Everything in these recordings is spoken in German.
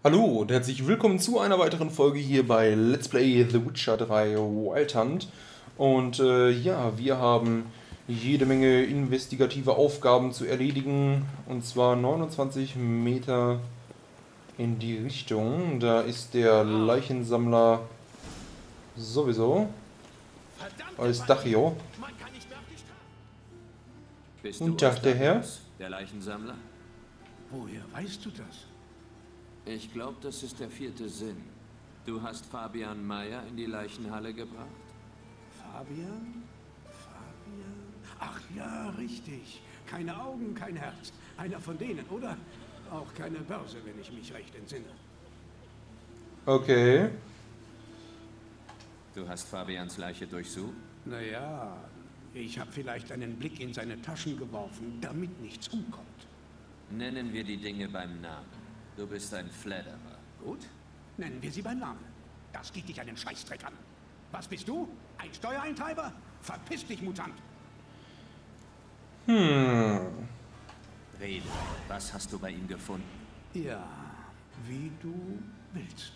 Hallo und herzlich willkommen zu einer weiteren Folge hier bei Let's Play The Witcher 3 Wild Hunt. Und ja, wir haben jede Menge investigative Aufgaben zu erledigen. Und zwar 29 Meter in die Richtung. Da ist der Leichensammler sowieso. Als Dachio. Bist Und du der Herr? Ostavius, der Leichensammler? Woher weißt du das? Ich glaube, das ist der vierte Sinn. Du hast Fabian Meyer in die Leichenhalle gebracht? Fabian? Fabian? Ach ja, richtig. Keine Augen, kein Herz. Einer von denen, oder? Auch keine Börse, wenn ich mich recht entsinne. Okay. Du hast Fabians Leiche durchsucht? Naja, ich habe vielleicht einen Blick in seine Taschen geworfen, damit nichts umkommt. Nennen wir die Dinge beim Namen. Du bist ein Fledderer. Gut, nennen wir sie beim Namen. Das geht dich einen Scheißdreck an. Was bist du? Ein Steuereintreiber? Verpiss dich, Mutant! Rede. Was hast du bei ihm gefunden? Ja, wie du willst.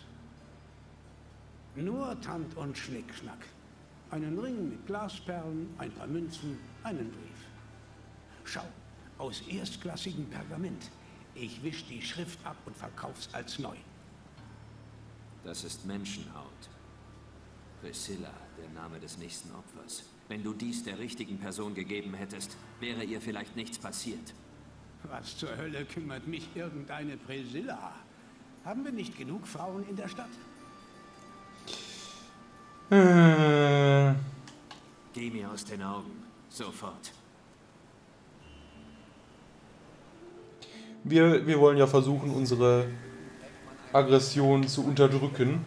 Nur Tant und Schnickschnack. Einen Ring mit Glasperlen, ein paar Münzen, einen Brief. Schau, aus erstklassigem Pergament. Ich wisch die Schrift ab und verkauf's als neu. Das ist Menschenhaut. Priscilla, der Name des nächsten Opfers. Wenn du dies der richtigen Person gegeben hättest, wäre ihr vielleicht nichts passiert. Was zur Hölle kümmert mich irgendeine Priscilla? Haben wir nicht genug Frauen in der Stadt? Geh mir aus den Augen. Sofort. Wir wollen ja versuchen, unsere Aggression zu unterdrücken.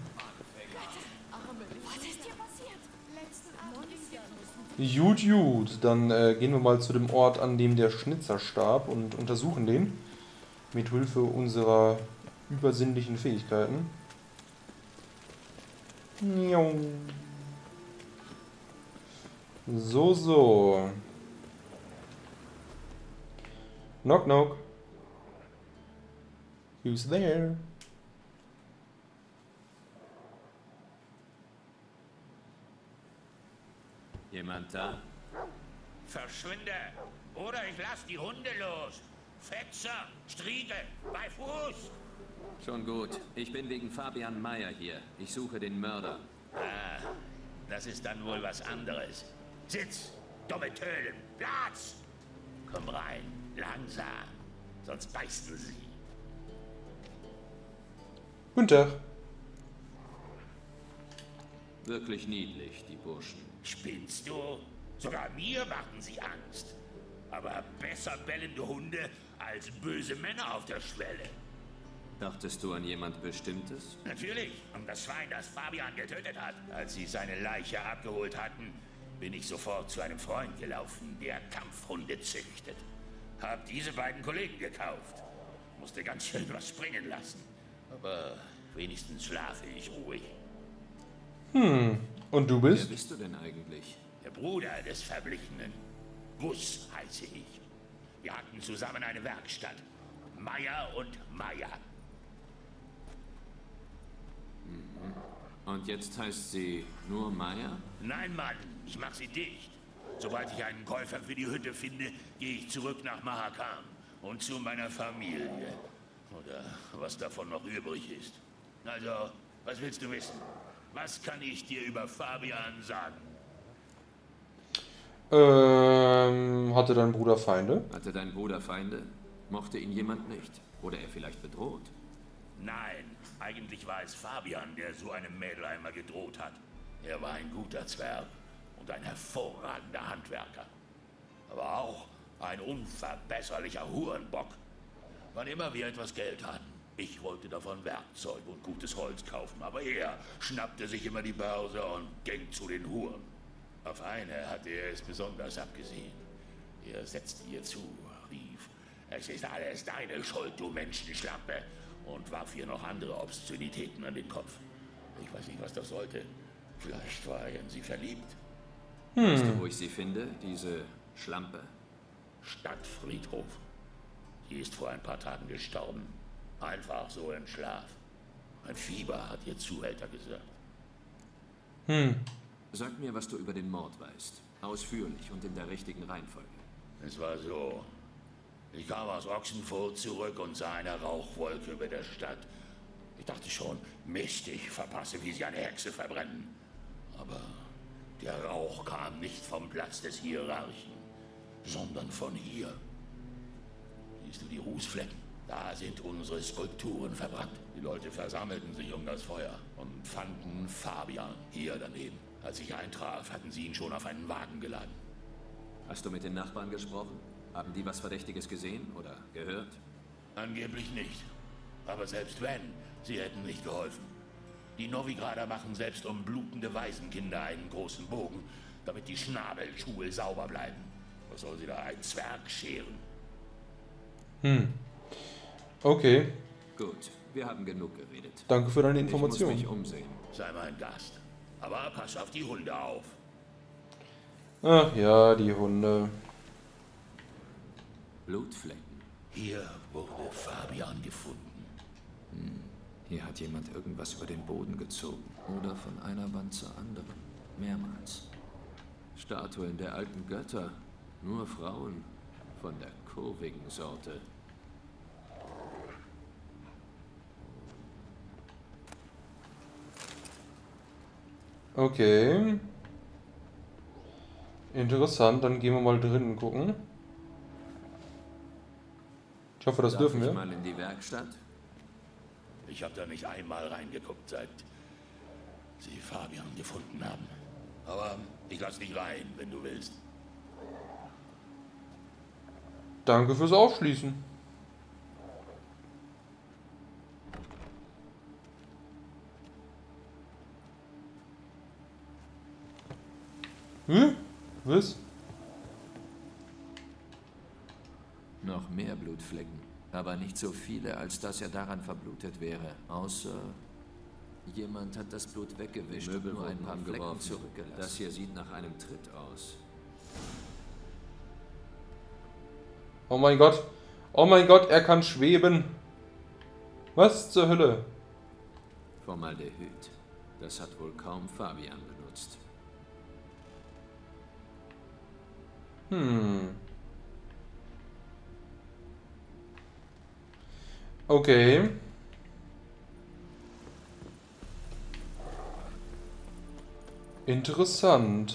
Gut, gut. Dann gehen wir mal zu dem Ort, an dem der Schnitzer starb und untersuchen den. Mit Hilfe unserer übersinnlichen Fähigkeiten. So, so. Knock, knock. Who's there? Jemand da? Verschwinde! Oder ich lass die Hunde los! Fetzer! Striegel! Bei Fuß! Schon gut. Ich bin wegen Fabian Meyer hier. Ich suche den Mörder. Ah, das ist dann wohl was anderes. Sitz! Dumme Tölen! Platz! Komm rein, langsam, sonst beißen sie. Guten Tag. Wirklich niedlich, die Burschen. Spinnst du? Sogar mir machen sie Angst. Aber besser bellende Hunde als böse Männer auf der Schwelle. Dachtest du an jemand Bestimmtes? Natürlich, um das Schwein, das Fabian getötet hat. Als sie seine Leiche abgeholt hatten, bin ich sofort zu einem Freund gelaufen, der Kampfhunde züchtet. Hab diese beiden Kollegen gekauft. Musste ganz schön was springen lassen. Aber wenigstens schlafe ich ruhig. Und du Wer bist? bist du denn eigentlich? Der Bruder des Verblichenen. Gus heiße ich. Wir hatten zusammen eine Werkstatt. Meyer und Meyer. Und jetzt heißt sie nur Meyer? Nein, Mann, ich mach sie dicht. Sobald ich einen Käufer für die Hütte finde, gehe ich zurück nach Mahakam und zu meiner Familie. Oder was davon noch übrig ist. Also, was willst du wissen? Was kann ich dir über Fabian sagen? Hatte dein Bruder Feinde? Hatte dein Bruder Feinde? Mochte ihn jemand nicht? Oder er vielleicht bedroht? Nein, eigentlich war es Fabian, der so einem Mädel einmal gedroht hat. Er war ein guter Zwerg und ein hervorragender Handwerker. Aber auch ein unverbesserlicher Hurenbock. Wann immer wir etwas Geld hatten, ich wollte davon Werkzeug und gutes Holz kaufen, aber er schnappte sich immer die Börse und ging zu den Huren. Auf eine hatte er es besonders abgesehen. Er setzte ihr zu, rief, es ist alles deine Schuld, du Menschenschlampe, und warf ihr noch andere Obszönitäten an den Kopf. Ich weiß nicht, was das sollte. Vielleicht war er in sie verliebt. Weißt du, wo ich sie finde, diese Schlampe? Stadtfriedhof. Sie ist vor ein paar Tagen gestorben. Einfach so im Schlaf. Ein Fieber, hat ihr Zuhälter gesagt. Sag mir, was du über den Mord weißt. Ausführlich und in der richtigen Reihenfolge. Es war so. Ich kam aus Oxenfurt zurück und sah eine Rauchwolke über der Stadt. Ich dachte schon, Mist, ich verpasse, wie sie eine Hexe verbrennen. Aber der Rauch kam nicht vom Platz des Hierarchen, sondern von hier. Siehst du die Rußflecken? Da sind unsere Skulpturen verbrannt. Die Leute versammelten sich um das Feuer und fanden Fabian hier daneben. Als ich eintraf, hatten sie ihn schon auf einen Wagen geladen. Hast du mit den Nachbarn gesprochen? Haben die was Verdächtiges gesehen oder gehört? Angeblich nicht. Aber selbst wenn, sie hätten nicht geholfen. Die Novigrader machen selbst um blutende Waisenkinder einen großen Bogen, damit die Schnabelschuhe sauber bleiben. Was soll sie da ein Zwerg scheren? Okay. Gut, wir haben genug geredet. Danke für deine Ich muss Information. mich umsehen. Sei mein Gast. Aber pass auf die Hunde auf. Ach ja, die Hunde. Blutflecken. Hier wurde Fabian gefunden. Hier hat jemand irgendwas über den Boden gezogen. Oder von einer Wand zur anderen. Mehrmals. Statuen der alten Götter. Nur Frauen. Von der kurvigen Sorte. Okay. Interessant, dann gehen wir mal drinnen gucken. Ich hoffe, das dürfen Darf wir. ich mal in die Werkstatt? Ich habe da nicht einmal reingeguckt, seit sie Fabian gefunden haben. Aber ich lass dich rein, wenn du willst. Danke fürs Aufschließen. Was? Noch mehr Blutflecken. Aber nicht so viele, als dass er daran verblutet wäre. Außer jemand hat das Blut weggewischt und nur ein paar Flecken zurückgelassen. Das hier sieht nach einem Tritt aus. Oh mein Gott. Oh mein Gott, er kann schweben. Was zur Hölle? Formaldehyd. Das hat wohl kaum Fabian benutzt. Okay. Interessant.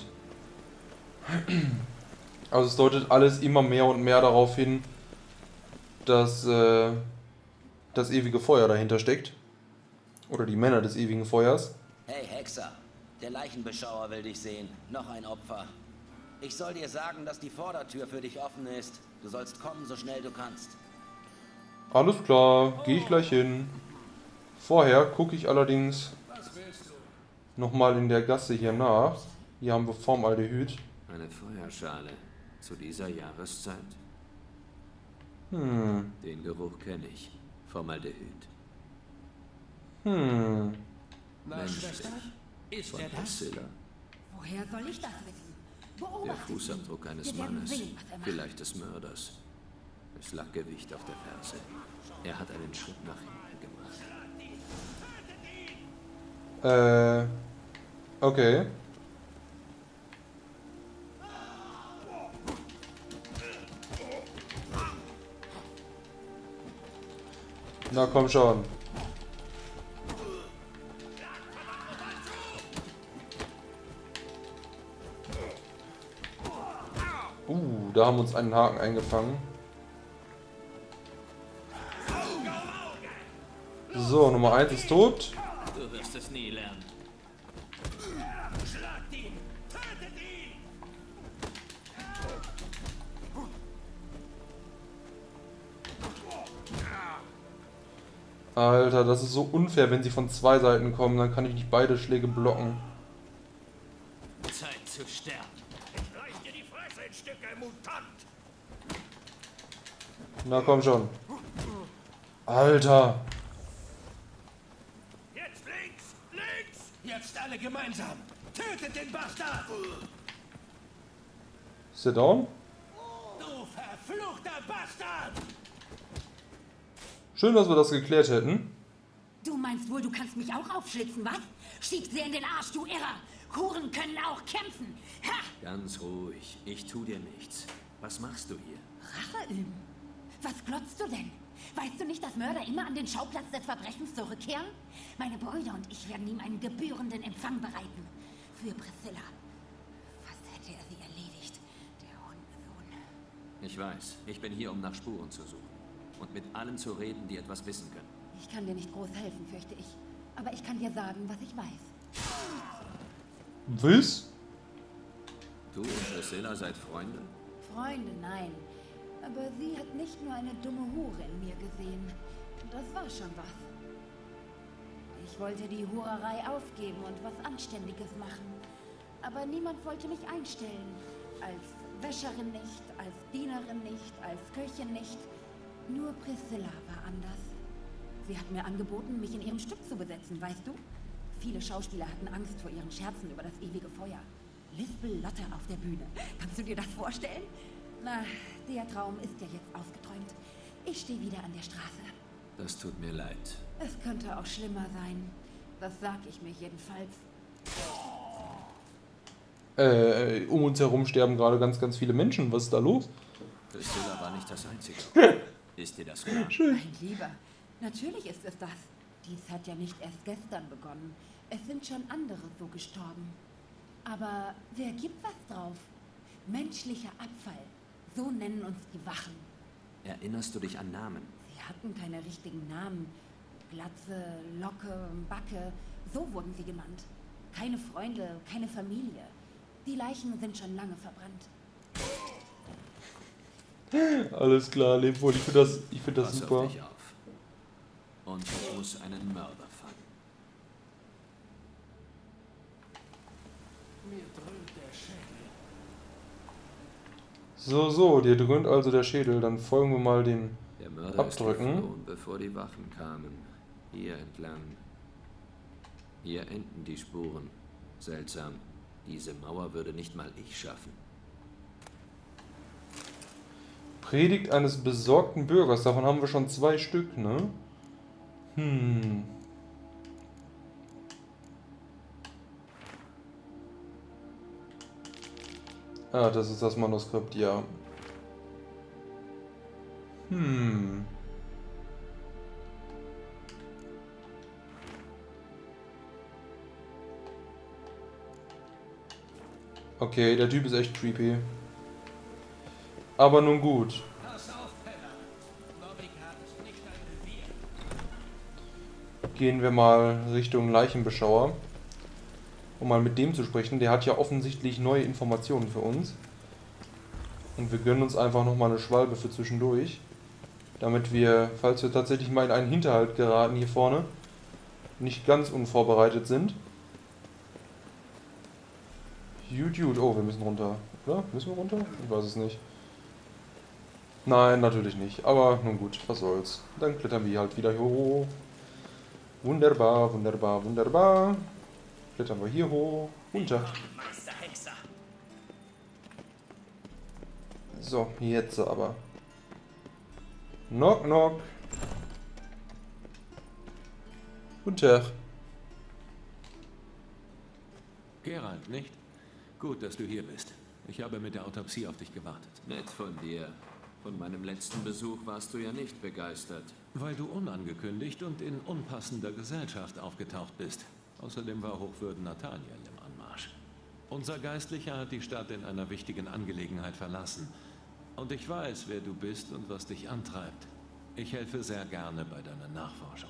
Also es deutet alles immer mehr und mehr darauf hin, dass das ewige Feuer dahinter steckt. Oder die Männer des ewigen Feuers. Hey Hexer, der Leichenbeschauer will dich sehen. Noch ein Opfer. Ich soll dir sagen, dass die Vordertür für dich offen ist. Du sollst kommen, so schnell du kannst. Alles klar, gehe ich gleich hin. Vorher gucke ich allerdings nochmal in der Gasse hier nach. Hier haben wir Formaldehyd. Eine Feuerschale. Zu dieser Jahreszeit? Den Geruch kenne ich. Formaldehyd. Na, Schwester? Ist Von er das? Priscilla. Woher soll ich das wissen? Der Beobachte Fußabdruck eines Wir werden Mannes. sehen, was er macht. Vielleicht des Mörders. Es lag Gewicht auf der Ferse. Er hat einen Schritt nach hinten gemacht. Okay. Na komm schon. Da haben wir uns einen Haken eingefangen. So, Nummer 1 ist tot. Du wirst es nie lernen. Schlagt ihn! Tötet ihn! Alter, das ist so unfair, wenn sie von zwei Seiten kommen. Dann kann ich nicht beide Schläge blocken. Zeit zu sterben. Ich reiß dir die Fresse in Stücke, Mutant! Na komm schon. Alter. Jetzt links! Links! Jetzt alle gemeinsam. Tötet den Bastard! Ist der down? Du verfluchter Bastard! Schön, dass wir das geklärt hätten. Du meinst wohl, du kannst mich auch aufschlitzen, was? Schieb sie in den Arsch, du Irrer! Huren können auch kämpfen! Ha! Ganz ruhig. Ich tu dir nichts. Was machst du hier? Rache üben? Was glotzt du denn? Weißt du nicht, dass Mörder immer an den Schauplatz des Verbrechens zurückkehren? Meine Brüder und ich werden ihm einen gebührenden Empfang bereiten. Für Priscilla. Fast hätte er sie erledigt, der Hundensohn. Ich weiß. Ich bin hier, um nach Spuren zu suchen. Und mit allen zu reden, die etwas wissen können. Ich kann dir nicht groß helfen, fürchte ich. Aber ich kann dir sagen, was ich weiß. Was? Du und Priscilla seid Freunde? Freunde, nein. Aber sie hat nicht nur eine dumme Hure in mir gesehen. Das war schon was. Ich wollte die Hurerei aufgeben und was Anständiges machen. Aber niemand wollte mich einstellen. Als Wäscherin nicht, als Dienerin nicht, als Köchin nicht. Nur Priscilla war anders. Sie hat mir angeboten, mich in ihrem Stück zu besetzen, weißt du? Viele Schauspieler hatten Angst vor ihren Scherzen über das ewige Feuer. Lispel Lotte auf der Bühne. Kannst du dir das vorstellen? Na, der Traum ist ja jetzt ausgeträumt. Ich stehe wieder an der Straße. Das tut mir leid. Es könnte auch schlimmer sein. Das sag ich mir jedenfalls. Um uns herum sterben gerade ganz, ganz viele Menschen. Was ist da los? Priscilla war nicht das Einzige. Ist dir das klar? Mein Lieber, natürlich ist es das. Dies hat ja nicht erst gestern begonnen. Es sind schon andere so gestorben. Aber wer gibt was drauf? Menschlicher Abfall. So nennen uns die Wachen. Erinnerst du dich an Namen? Sie hatten keine richtigen Namen. Glatze, Locke, Backe, so wurden sie genannt. Keine Freunde, keine Familie. Die Leichen sind schon lange verbrannt. Alles klar, Lebwohl. Ich finde das Pass super. auf dich auf. Und ich muss einen Mörder fangen. Mir dröhnt der Schädel. So, dir dröhnt also der Schädel. Dann folgen wir mal den Der Mörder Abdrücken. ist geflohen, bevor die Wachen kamen. Hier entlang. Hier enden die Spuren. Seltsam. Diese Mauer würde nicht mal ich schaffen. Predigt eines besorgten Bürgers. Davon haben wir schon 2 Stück, ne? Ah, das ist das Manuskript, ja. Okay, der Typ ist echt creepy. Aber nun gut. Pass auf, Penner. Bobbycar ist nicht ein Revier. Gehen wir mal Richtung Leichenbeschauer, um mal mit dem zu sprechen. Der hat ja offensichtlich neue Informationen für uns. Und wir gönnen uns einfach nochmal eine Schwalbe für zwischendurch. Damit wir, falls wir tatsächlich mal in einen Hinterhalt geraten hier vorne, nicht ganz unvorbereitet sind. Gut. Oh, wir müssen runter. Oder? Müssen wir runter? Ich weiß es nicht. Nein, natürlich nicht. Aber nun gut, was soll's. Dann klettern wir halt wieder hier hoch. Wunderbar. Klettern wir hier hoch. Runter. Meister Hexer. So, jetzt aber. Knock, knock. Guten Tag. Geralt, nicht? Gut, dass du hier bist. Ich habe mit der Autopsie auf dich gewartet. Nett von dir. Von meinem letzten Besuch warst du ja nicht begeistert. Weil du unangekündigt und in unpassender Gesellschaft aufgetaucht bist. Außerdem war Hochwürden Nathaniel im Anmarsch. Unser Geistlicher hat die Stadt in einer wichtigen Angelegenheit verlassen. Und ich weiß, wer du bist und was dich antreibt. Ich helfe sehr gerne bei deinen Nachforschungen.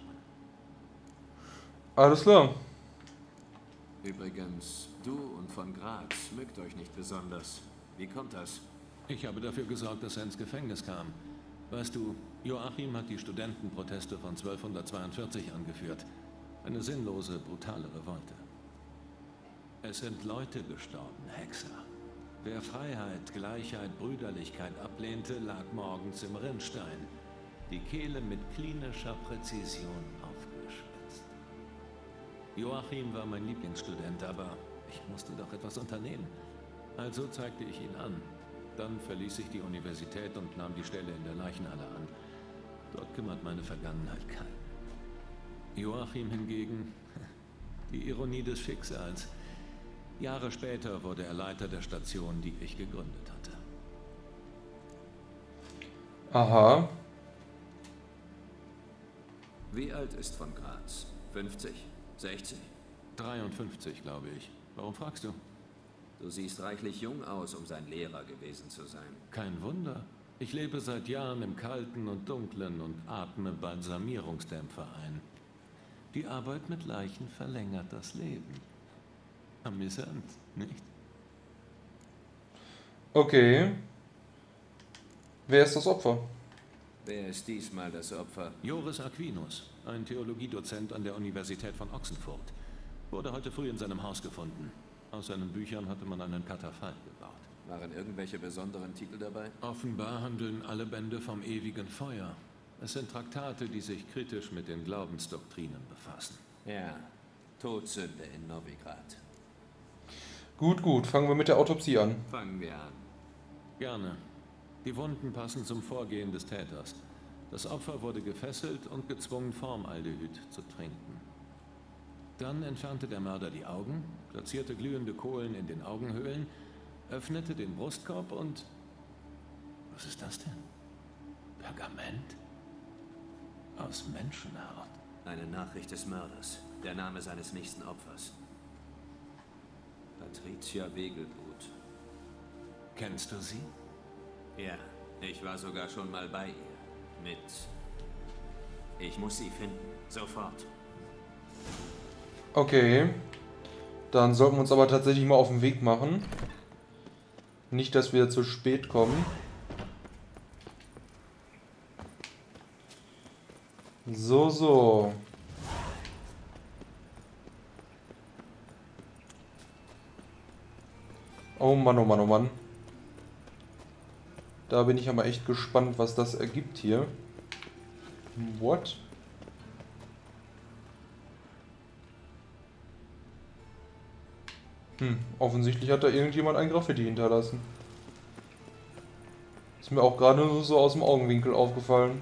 Alles klar. Übrigens, du und von Graz mögt euch nicht besonders. Wie kommt das? Ich habe dafür gesorgt, dass er ins Gefängnis kam. Weißt du, Joachim hat die Studentenproteste von 1242 angeführt. Eine sinnlose, brutale Revolte. Es sind Leute gestorben, Hexer. Wer Freiheit, Gleichheit, Brüderlichkeit ablehnte, lag morgens im Rinnstein. Die Kehle mit klinischer Präzision aufgeschlitzt. Joachim war mein Lieblingsstudent, aber ich musste doch etwas unternehmen. Also zeigte ich ihn an. Dann verließ ich die Universität und nahm die Stelle in der Leichenhalle an. Dort kümmert meine Vergangenheit keinen. Joachim hingegen, die Ironie des Schicksals. Jahre später wurde er Leiter der Station, die ich gegründet hatte. Aha. Wie alt ist von Graz? 50? 60? 53, glaube ich. Warum fragst du? Du siehst reichlich jung aus, um sein Lehrer gewesen zu sein. Kein Wunder. Ich lebe seit Jahren im Kalten und Dunklen und atme Balsamierungsdämpfer ein. Die Arbeit mit Leichen verlängert das Leben. Amüsant, nicht? Okay. Wer ist das Opfer? Wer ist diesmal das Opfer? Joris Aquinus, ein Theologiedozent an der Universität von Ochsenfurt, wurde heute früh in seinem Haus gefunden. Aus seinen Büchern hatte man einen Katafalk gebaut. Waren irgendwelche besonderen Titel dabei? Offenbar handeln alle Bände vom ewigen Feuer. Es sind Traktate, die sich kritisch mit den Glaubensdoktrinen befassen. Ja, Todsünde in Novigrad. Gut, gut. Fangen wir mit der Autopsie an. Fangen wir an. Gerne. Die Wunden passen zum Vorgehen des Täters. Das Opfer wurde gefesselt und gezwungen, Formaldehyd zu trinken. Dann entfernte der Mörder die Augen, platzierte glühende Kohlen in den Augenhöhlen, öffnete den Brustkorb und... Was ist das denn? Pergament? Aus Menschenhaut. Eine Nachricht des Mörders. Der Name seines nächsten Opfers. Patricia Wegelblut. Kennst du sie? Ja, ich war sogar schon mal bei ihr. Mit... Ich muss sie finden. Sofort. Okay. Dann sollten wir uns aber tatsächlich mal auf den Weg machen. Nicht, dass wir zu spät kommen. So, so. Oh Mann, oh Mann, oh Mann. Da bin ich aber echt gespannt, was das ergibt hier. What? Offensichtlich hat da irgendjemand ein Graffiti hinterlassen. Ist mir auch gerade nur so aus dem Augenwinkel aufgefallen.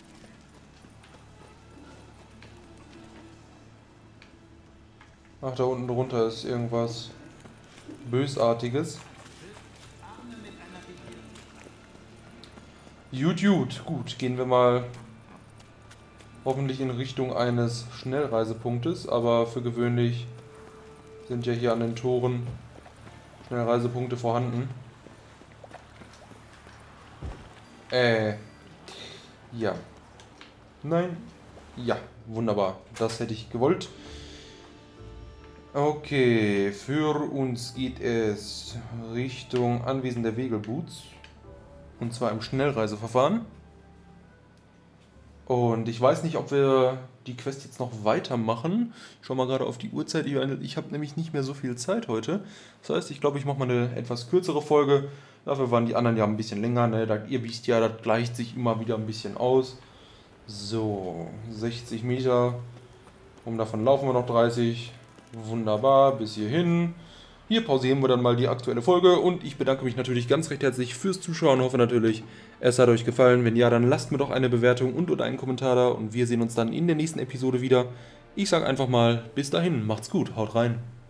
Ach, da unten drunter ist irgendwas Bösartiges. Gut, gehen wir mal hoffentlich in Richtung eines Schnellreisepunktes, aber für gewöhnlich sind ja hier an den Toren Schnellreisepunkte vorhanden. Ja. Nein. Ja, wunderbar. Das hätte ich gewollt. Okay, für uns geht es Richtung Anwesen der Wegelbuts. Und zwar im Schnellreiseverfahren. Und ich weiß nicht, ob wir die Quest jetzt noch weitermachen. Ich schau mal gerade auf die Uhrzeit. Ich habe nämlich nicht mehr so viel Zeit heute. Das heißt, ich glaube, ich mache mal eine etwas kürzere Folge. Dafür waren die anderen ja ein bisschen länger. Ne? Ihr wisst ja, das gleicht sich immer wieder ein bisschen aus. So, 60 Meter. Und davon laufen wir noch 30. Wunderbar, bis hierhin. Hier pausieren wir dann mal die aktuelle Folge und ich bedanke mich natürlich ganz recht herzlich fürs Zuschauen. Hoffe natürlich, es hat euch gefallen. Wenn ja, dann lasst mir doch eine Bewertung und oder einen Kommentar da und wir sehen uns dann in der nächsten Episode wieder. Ich sage einfach mal, bis dahin, macht's gut, haut rein.